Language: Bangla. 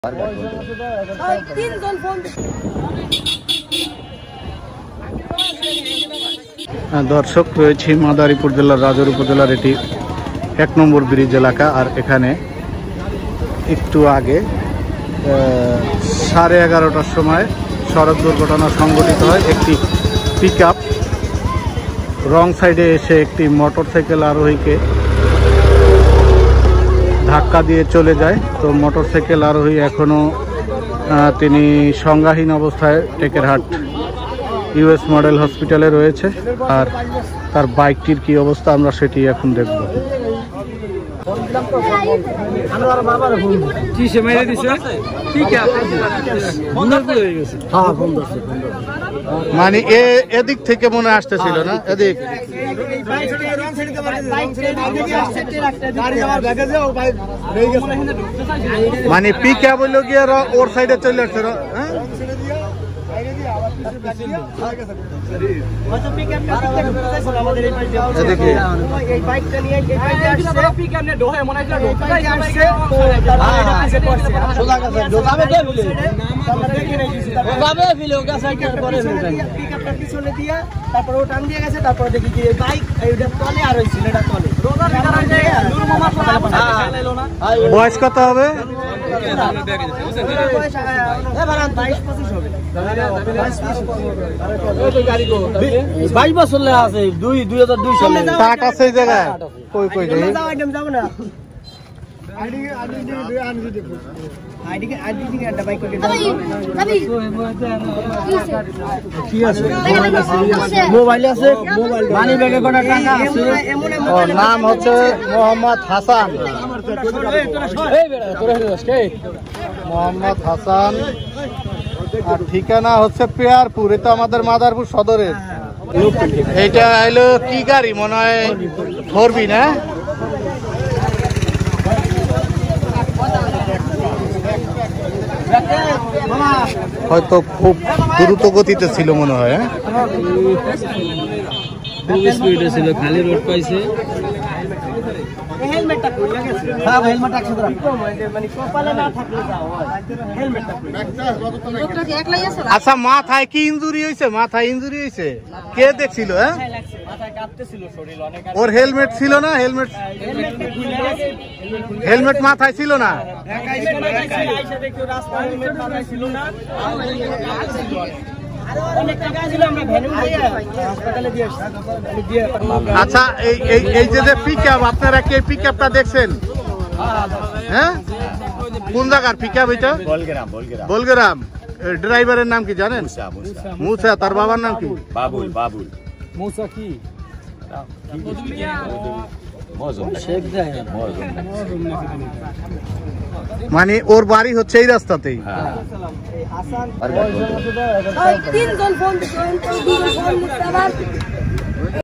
দর্শক রয়েছে মাদারীপুর জেলার রাজৌর উপজেলার এটি ১ নম্বর ব্রিজ এলাকা। আর এখানে একটু আগে 11:30টার সময় সড়ক দুর্ঘটনা সংঘটিত হয়। একটি পিকআপ রং সাইডে এসে একটি মোটরসাইকেল আরোহীকে ধাক্কা দিয়ে চলে যায়। তো মোটরসাইকেল আরোহী এখনও তিনি সংজ্ঞাহীন অবস্থায় টেকেরহাট ইউএস মডেল হসপিটালে রয়েছে। আর তার বাইকটির কি অবস্থা আমরা সেটি এখন দেখব। মানে এদিক থেকে মনে আসতেছিল না, এদিক মানে পিকআপ হইল গিয়ে ওর সাইডে চলে আসছে। বয়স কত হবে? 22 বছর আছে। 2002 সালে কাট আছে এই জায়গায়। কই কই যাই যাব না। মোবাইল আছে, মানি ব্যাগে কটা টাকা আছে। ওর নাম হচ্ছে মোহাম্মদ হাসান। মোহাম্মদ হাসান আর ঠিকানা হচ্ছে পেয়ারপুর। এটা আমাদের মাদারপুর সদরের। এইটা হলো কি গাড়ি মনে হয়? ধরবি না? হয়তো খুব দ্রুত গতিতে ছিল মনে হয়। স্পিডে ছিল, খালি রোড পাইছে। হেলমেটটা খুলে গেছে। হ্যাঁ হেলমেট আছে তো, মানে কপালে না থাকলে যাও হেলমেটটা খুলে। ডক্টর কি একলাই আছে? আচ্ছা, মাথায় কি ইনজুরি হইছে? মাথায় ইনজুরি হইছে? কে দেখছিল? হ্যাঁ মাথায় কাঁপতেছিল শরীর অনেক। ওর হেলমেট ছিল না? হেলমেট হেলমেট মাথায় ছিল না? আইসা দেখো রাস্তা হেলমেট মাথায় ছিল না। অনেক টাকা ছিল, আমরা ভ্যানু দিয়ে হাসপাতালে দিয়ে আসছি। আচ্ছা, এই যে পিকআপ, আপনারা কি এই পিকআপটা দেখছেন? হ্যাঁ, কোন জায়গার পিকআপ এটা? বলগ্রাম। ড্রাইভারের নাম কি জানেন? মুসা। তার বাবার নাম কি? বাবুল। মুসা কি? মানে ওর বাড়ি হচ্ছে এই রাস্তাতেই। হাসান